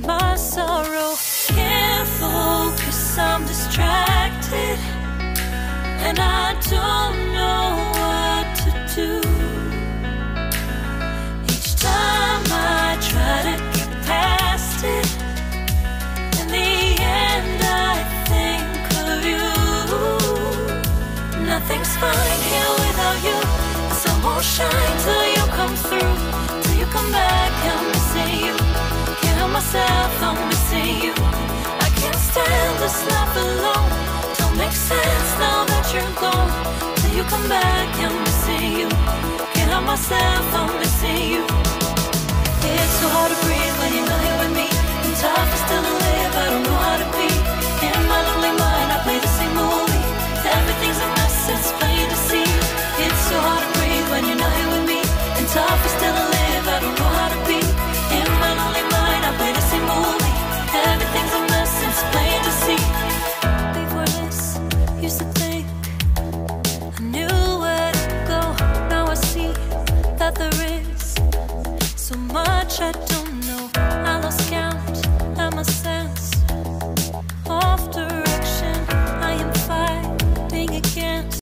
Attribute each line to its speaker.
Speaker 1: my sorrow. Can't focus, I'm distracted, and I don't know what to do. Each time I try to get past it, in the end I think of you. Nothing's fine here without you. The sun won't shine till you come through. Till you come back, I'm missing you. Can't help myself, I'm missing you. I can't stand this life alone. Don't make sense now that you're gone. Till you come back, I'm missing you. Can't help myself, I'm missing you.